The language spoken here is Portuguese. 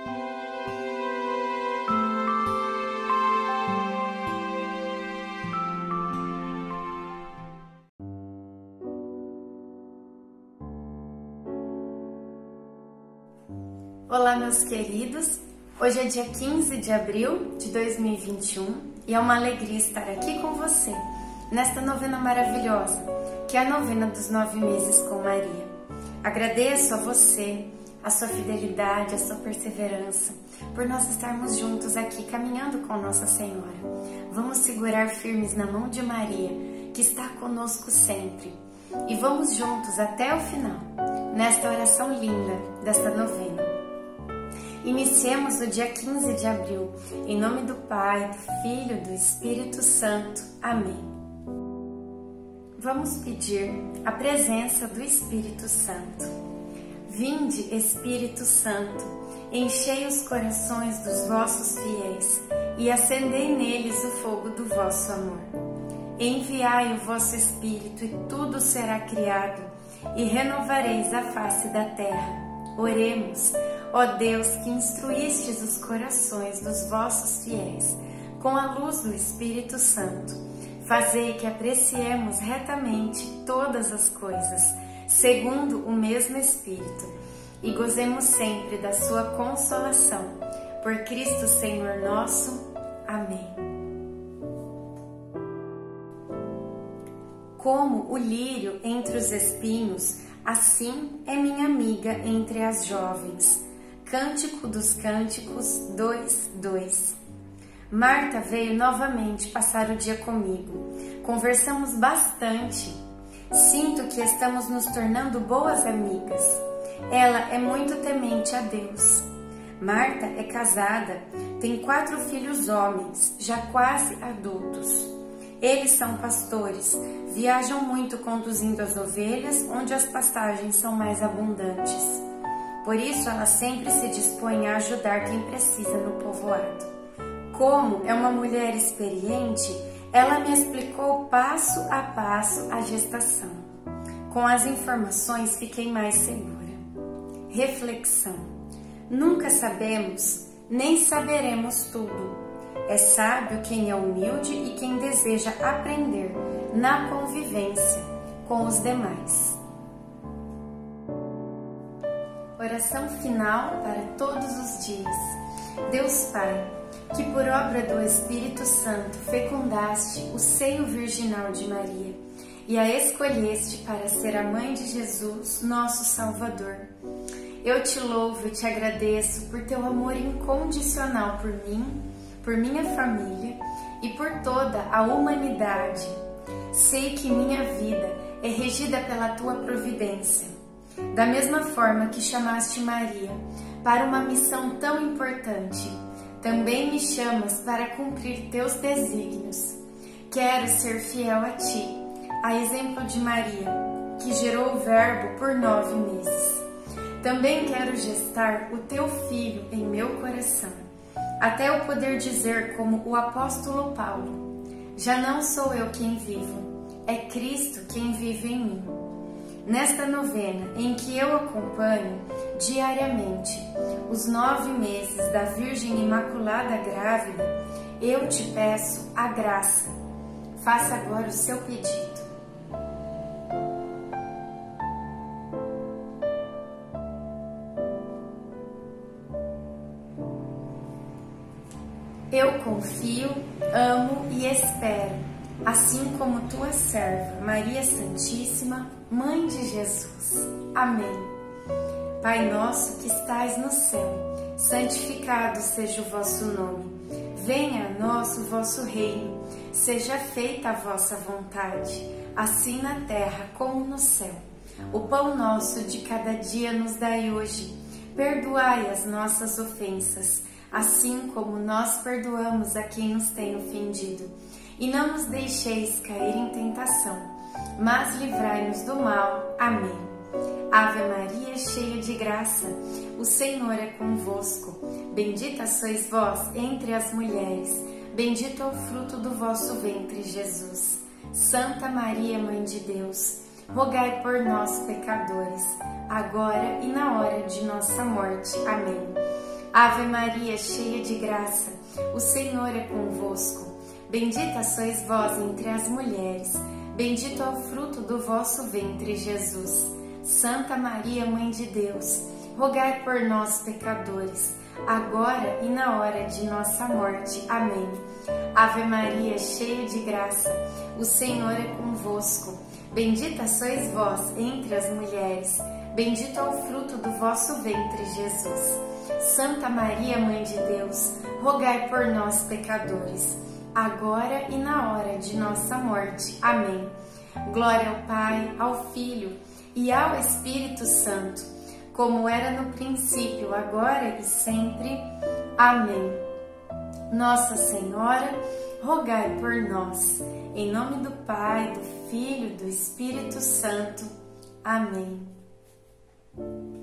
Olá, meus queridos! Hoje é dia 15 de abril de 2021 e é uma alegria estar aqui com você nesta novena maravilhosa, que é a novena dos 9 meses com Maria. Agradeço a você, a sua fidelidade, a sua perseverança, por nós estarmos juntos aqui caminhando com Nossa Senhora. Vamos segurar firmes na mão de Maria, que está conosco sempre, e vamos juntos até o final, nesta oração linda desta novena. Iniciemos o dia 15 de abril, em nome do Pai, do Filho e do Espírito Santo. Amém. Vamos pedir a presença do Espírito Santo. Vinde, Espírito Santo, enchei os corações dos vossos fiéis e acendei neles o fogo do vosso amor. Enviai o vosso Espírito e tudo será criado e renovareis a face da terra. Oremos. Ó Deus, que instruístes os corações dos vossos fiéis com a luz do Espírito Santo, fazei que apreciemos retamente todas as coisas, segundo o mesmo Espírito, e gozemos sempre da sua consolação. Por Cristo Senhor nosso. Amém. Como o lírio entre os espinhos, assim é minha amiga entre as jovens. Cântico dos Cânticos 2:2. Marta veio novamente passar o dia comigo. Conversamos bastante. Sinto que estamos nos tornando boas amigas. Ela é muito temente a Deus. Marta é casada, tem 4 filhos homens, já quase adultos. Eles são pastores, viajam muito conduzindo as ovelhas onde as pastagens são mais abundantes. Por isso, ela sempre se dispõe a ajudar quem precisa no povoado. Como é uma mulher experiente, ela me explicou passo a passo a gestação. Com as informações, fiquei mais segura. Reflexão. Nunca sabemos, nem saberemos tudo. É sábio quem é humilde e quem deseja aprender na convivência com os demais. Oração final para todos os dias. Deus Pai, que por obra do Espírito Santo fecundaste o seio virginal de Maria e a escolheste para ser a mãe de Jesus, nosso Salvador. Eu te louvo e te agradeço por teu amor incondicional por mim, por minha família e por toda a humanidade. Sei que minha vida é regida pela tua providência. Da mesma forma que chamaste Maria para uma missão tão importante, também me chamas para cumprir teus desígnios. Quero ser fiel a ti, a exemplo de Maria, que gerou o Verbo por 9 meses. Também quero gestar o teu Filho em meu coração, até eu poder dizer como o apóstolo Paulo: já não sou eu quem vivo, é Cristo quem vive em mim. Nesta novena, em que eu acompanho diariamente os 9 meses da Virgem Imaculada Grávida, eu te peço a graça. Faça agora o seu pedido. Eu confio, amo e espero, assim como tua serva, Maria Santíssima, Mãe de Jesus. Amém. Pai nosso que estais no céu, santificado seja o vosso nome. Venha a nós o vosso reino. Seja feita a vossa vontade, assim na terra como no céu. O pão nosso de cada dia nos dai hoje. Perdoai as nossas ofensas, assim como nós perdoamos a quem nos tem ofendido. E não nos deixeis cair em tentação, mas livrai-nos do mal. Amém. Ave Maria, cheia de graça, o Senhor é convosco. Bendita sois vós entre as mulheres, bendito é o fruto do vosso ventre, Jesus. Santa Maria, Mãe de Deus, rogai por nós, pecadores, agora e na hora de nossa morte. Amém. Ave Maria, cheia de graça, o Senhor é convosco. Bendita sois vós entre as mulheres, bendito é o fruto do vosso ventre, Jesus. Santa Maria, Mãe de Deus, rogai por nós, pecadores, agora e na hora de nossa morte. Amém. Ave Maria, cheia de graça, o Senhor é convosco. Bendita sois vós entre as mulheres, bendito é o fruto do vosso ventre, Jesus. Santa Maria, Mãe de Deus, rogai por nós, pecadores, agora e na hora de nossa morte. Amém. Glória ao Pai, ao Filho e ao Espírito Santo, como era no princípio, agora e sempre. Amém. Nossa Senhora, rogai por nós. Em nome do Pai, do Filho e do Espírito Santo. Amém.